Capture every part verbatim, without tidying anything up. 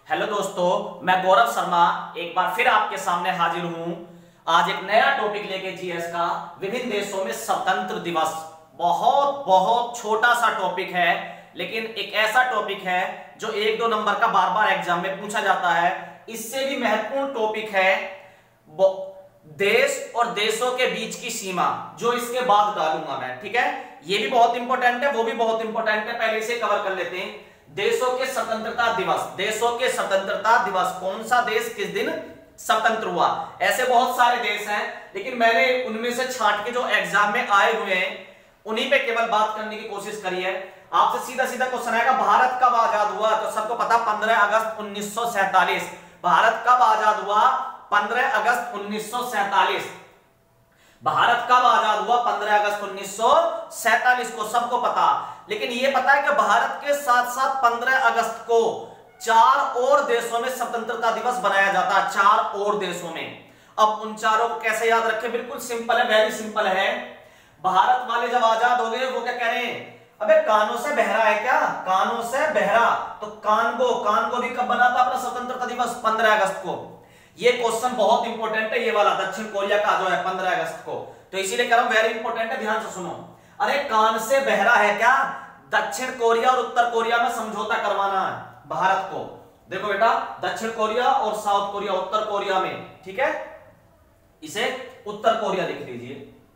Hello दोस्तों, मैं गौरव शर्मा एक बार फिर आपके सामने हाजिर हूं। आज एक नया टॉपिक लेके जीएस का विभिन्न देशों में स्वतंत्र दिवस। बहुत बहुत छोटा सा टॉपिक है, लेकिन एक ऐसा टॉपिक है जो एक दो नंबर का बार बार एग्जाम में पूछा जाता है। इससे भी महत्वपूर्ण टॉपिक है देश और देशों के बीच की सीमा, जो इसके बाद डालूंगा मैं। ठीक है, ये भी बहुत इंपॉर्टेंट है, वो भी बहुत इंपॉर्टेंट है। पहले इसे कवर कर लेते हैं। देशों के स्वतंत्रता दिवस, देशों के स्वतंत्रता दिवस, कौन सा देश किस दिन स्वतंत्र हुआ। ऐसे बहुत सारे देश हैं, लेकिन मैंने उनमें से छांट के जो एग्जाम में आए हुए हैं उन्हीं पे केवल बात करने की कोशिश करी है। आपसे सीधा सीधा क्वेश्चन आएगा, भारत कब आजाद हुआ? तो सबको पता पंद्रह अगस्त उन्नीस सौ सैंतालीस। भारत कब आजाद हुआ? पंद्रह अगस्त उन्नीस सौ सैंतालीस। भारत कब आजाद हुआ? पंद्रह अगस्त उन्नीस सौ सैंतालीस को सबको पता। लेकिन यह पता है कि भारत के साथ साथ पंद्रह अगस्त को चार और देशों में स्वतंत्रता दिवस बनाया जाता है, चार और देशों में। अब उन चारों को कैसे याद रखें? बिल्कुल सिंपल है, वेरी सिंपल है। भारत वाले जब आजाद हो गए, वो क्या कह रहे हैं? अबे कानों से बहरा है क्या? कानों से बहरा। तो कानगो, कानगो भी कब बना था अपना स्वतंत्रता दिवस? पंद्रह अगस्त को। ये क्वेश्चन बहुत इंपॉर्टेंट है, ये वाला दक्षिण कोरिया का जो है पंद्रह अगस्त को। तो इसीलिए कह रहा हूं वेरी इंपॉर्टेंट है, ध्यान से सुनो। अरे कान से बहरा है क्या? दक्षिण कोरिया और उत्तर कोरिया में समझौता करवाना है भारत को। देखो बेटा, दक्षिण कोरिया और साउथ कोरिया, उत्तर कोरिया में, ठीक है, इसे उत्तर कोरिया लिख लीजिए।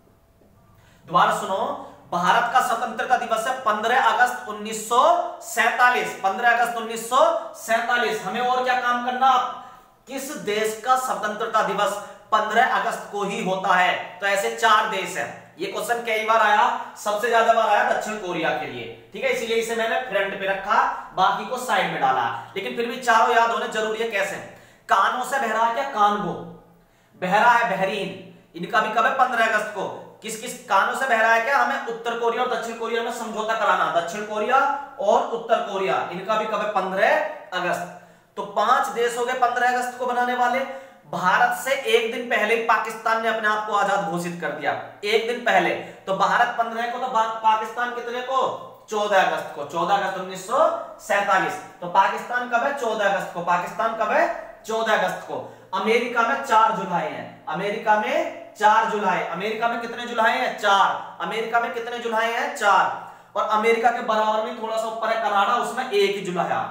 दोबारा सुनो, भारत का स्वतंत्रता दिवस है पंद्रह अगस्त उन्नीस सौ सैंतालीस। पंद्रह अगस्त उन्नीस सौ सैंतालीस। हमें और क्या काम करना? किस देश का स्वतंत्रता दिवस पंद्रह अगस्त को ही होता है? तो ऐसे चार देश हैं। ये क्वेश्चन कई बार आया, सबसे ज्यादा बार आया दक्षिण कोरिया के लिए। ठीक है, इसीलिए इसे मैंने फ्रंट पे रखा, बाकी को साइड में डाला। लेकिन फिर भी चारों याद होने जरूरी है। कैसे? कानों से बहरा है क्या? कानगो। बहरा है बहरीन, इनका भी कब है? पंद्रह अगस्त को। किस किस कानों से बहरा है क्या? हमें उत्तर कोरिया और दक्षिण कोरिया में समझौता कराना। दक्षिण कोरिया और उत्तर कोरिया, इनका भी कब है? पंद्रह अगस्त। तो पांच देश हो गए पंद्रह अगस्त को बनाने वाले। भारत से एक दिन पहले पाकिस्तान ने अपने आप को आजाद घोषित कर दिया, एक दिन पहले। तो भारत पंद्रह को, तो पाकिस्तान कितने को? चौदह अगस्त को। चौदह अगस्त उन्नीस सौ सैंतालीस। तो पाकिस्तान कब है? चौदह अगस्त को। पाकिस्तान कब है? चौदह अगस्त को। अमेरिका में चार जुलाई है। अमेरिका में चार जुलाई। अमेरिका में कितने जुलाई है? चार। अमेरिका में कितने जुलाई है? चार। और अमेरिका के बराबर में थोड़ा सा ऊपर है कनाडा, उसमें एक ही जुलाई।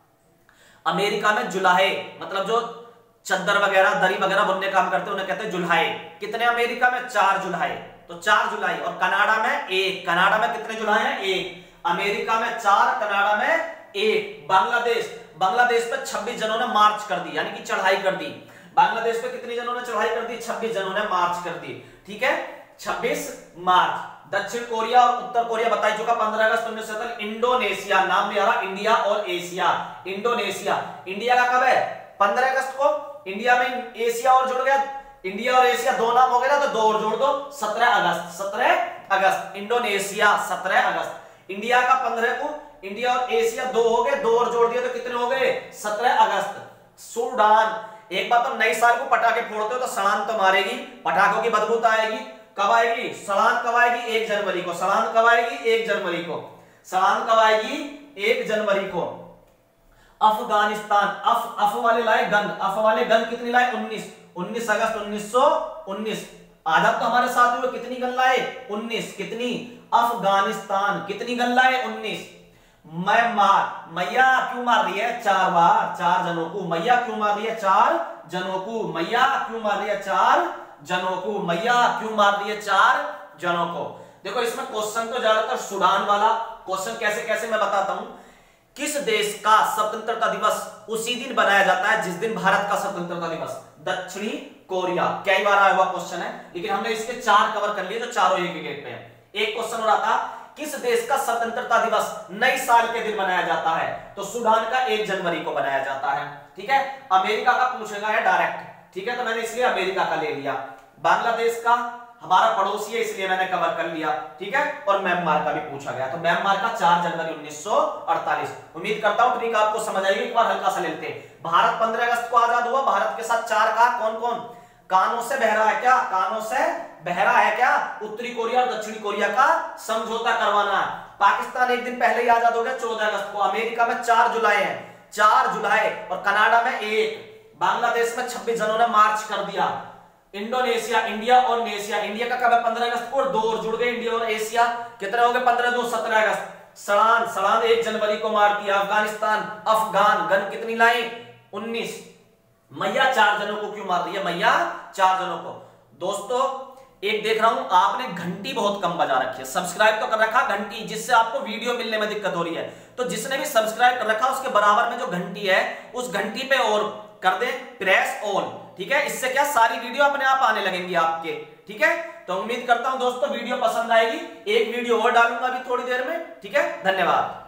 अमेरिका में जुलाई मतलब जो चद्दर वगैरह, दरी वगैरह बुनने काम करते हैं उन्हें कहते हैं जुलाई। कितने अमेरिका में? चार जुलाई। तो चार जुलाई। और कनाडा में एक। कनाडा में कितने जुलाई हैं? एक। अमेरिका में चार, कनाडा में एक। बांग्लादेश, बांग्लादेश पे छब्बीस जनों ने मार्च कर दी, यानी कि चढ़ाई कर दी। बांग्लादेश पे कितने जनों ने चढ़ाई कर दी? छब्बीस जनों ने मार्च कर दी। ठीक है, छब्बीस मार्च। दक्षिण कोरिया और उत्तर कोरिया बता चुका पंद्रह अगस्त उन्नीस सौ सैंतालीस। इंडोनेशिया, नाम भी आ रहा, इंडिया और एशिया। इंडोनेशिया, इंडिया का कब है? पंद्रह अगस्त को। इंडिया में एशिया और जुड़ गया, इंडिया और एशिया दो नाम हो गए ना, तो दो और जोड़ दो, सत्रह अगस्त। सत्रह अगस्त। इंडोनेशिया सत्रह अगस्त। इंडिया का पंद्रह को, इंडिया और एशिया दो हो गए, दो और जोड़ दिए तो कितने हो गए? सत्रह अगस्त। सूडान, एक बात, तो नई साल को पटाखे फोड़ते हो तो सड़ान तो मारेगी, पटाखों की बदबू तो आएगी। कब आएगी? सड़ान कब आएगी? एक जनवरी को। सड़ान कब आएगी? एक जनवरी को। सड़ान कब आएगी? एक जनवरी को। अफगानिस्तान, अफ अफ वाले लाए गन, अफ वाले गन कितनी लाए? उन्नीस। उन्नीस अगस्त उन्नीस सौ उन्नीस। आजाद तो हमारे साथ हुए, कितनी गन लाए? उन्नीस। कितनी? अफगानिस्तान कितनी गन लाए? उन्नीस। म्यांमार, मैया क्यों मार रही है? चार बार, चार जनों को। मैया क्यों मार रही है? चार जनों को। मैया क्यों मार रही है? चार जनों को। मैया क्यों मार रही है? चार जनों को। देखो इसमें क्वेश्चन तो ज्यादातर सूडान वाला क्वेश्चन, कैसे कैसे मैं बताता हूं। किस देश का स्वतंत्रता दिवस उसी दिन बनाया जाता है जिस दिन भारत का स्वतंत्रता दिवस? दक्षिणी कोरिया। कई बार आया हुआ क्वेश्चन है, लेकिन हमने इसके चार कवर कर लिए, जो चारों एक एक पे हैं। एक क्वेश्चन हो रहा था, किस देश का स्वतंत्रता दिवस नई साल के दिन बनाया जाता है? तो सूडान का एक जनवरी को बनाया जाता है। ठीक है, अमेरिका का पूछेगा है डायरेक्ट। ठीक है, तो मैंने इसलिए अमेरिका का ले लिया। बांग्लादेश का हमारा पड़ोसी है, इसलिए मैंने कवर कर लिया। ठीक है, और म्यांमार का भी पूछा गया, तो म्यांमार का चार जनवरी उन्नीस सौ अड़तालीस। उम्मीद करता हूं ट्रिक आपको समझ आएगी। एक बार हल्का सा लेते हैं। भारत पंद्रह अगस्त को आजाद हुआ, भारत के साथ चार का कौन कौन? कानों से बहरा है क्या? कानों से बहरा है क्या? उत्तरी कोरिया और दक्षिणी कोरिया का समझौता करवाना। पाकिस्तान एक दिन पहले ही आजाद हो गया, चौदह अगस्त को। अमेरिका में चार जुलाई है, चार जुलाई, और कनाडा में एक, बांग्लादेश में छब्बीस जनों ने मार्च कर दिया। इंडोनेशिया, इंडिया और नेशिया, इंडिया का कब है पंद्रह अगस्त को, और दो और जुड़ गए इंडिया और एशिया, कितने हो गए पंद्रह दो सत्रह अगस्त। सड़ान, सड़ान एक जनवरी को मार दिया। अफगानिस्तान, अफगान गन कितनी लाई उन्नीस। मैया चार जनों को क्यों मार रही है, मैया चार जनों को। दोस्तों एक देख रहा हूं आपने घंटी बहुत कम बजा रखी है, सब्सक्राइब तो कर रखा घंटी, जिससे आपको वीडियो मिलने में दिक्कत हो रही है। तो जिसने भी सब्सक्राइब कर रखा उसके बराबर में जो घंटी है उस घंटी पे और कर दे प्रेस ऑन, ठीक है। इससे क्या सारी वीडियो अपने आप आने लगेंगी आपके, ठीक है। तो उम्मीद करता हूं दोस्तों वीडियो पसंद आएगी। एक वीडियो और डालूंगा अभी थोड़ी देर में, ठीक है। धन्यवाद।